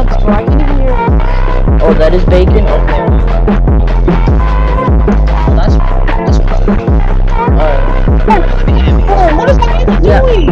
bugs, bro. I can't even hear. Oh, that is bacon? Okay. Oh, that's alright. Oh, what is that even doing?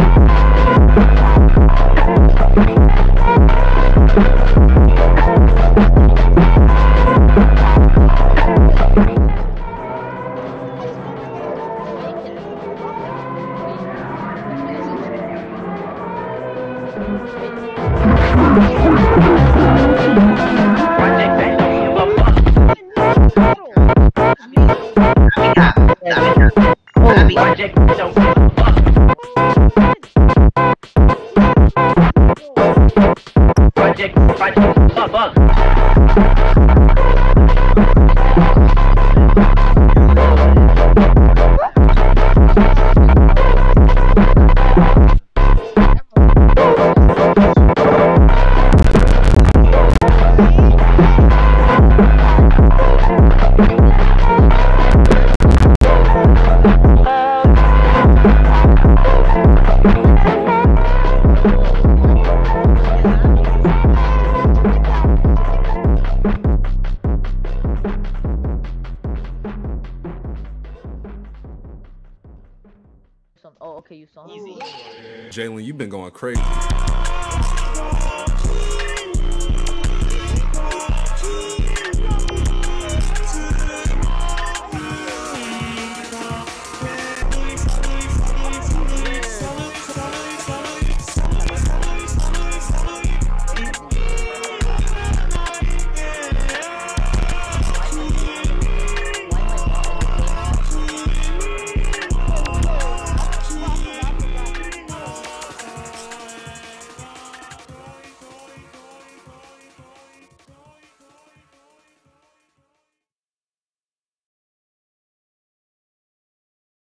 Oh, okay, you saw him. Jalen, you've been going crazy.